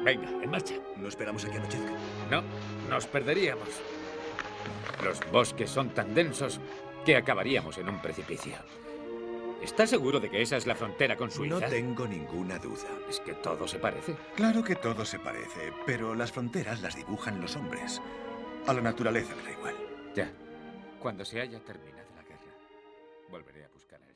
Venga, en marcha. ¿No esperamos a que anochezca? No, nos perderíamos. Los bosques son tan densos que acabaríamos en un precipicio. ¿Estás seguro de que esa es la frontera con Suiza? No tengo ninguna duda. Es que todo se parece. Claro que todo se parece, pero las fronteras las dibujan los hombres. A la naturaleza le da igual. Ya. Cuando se haya terminado la guerra, volveré a buscar a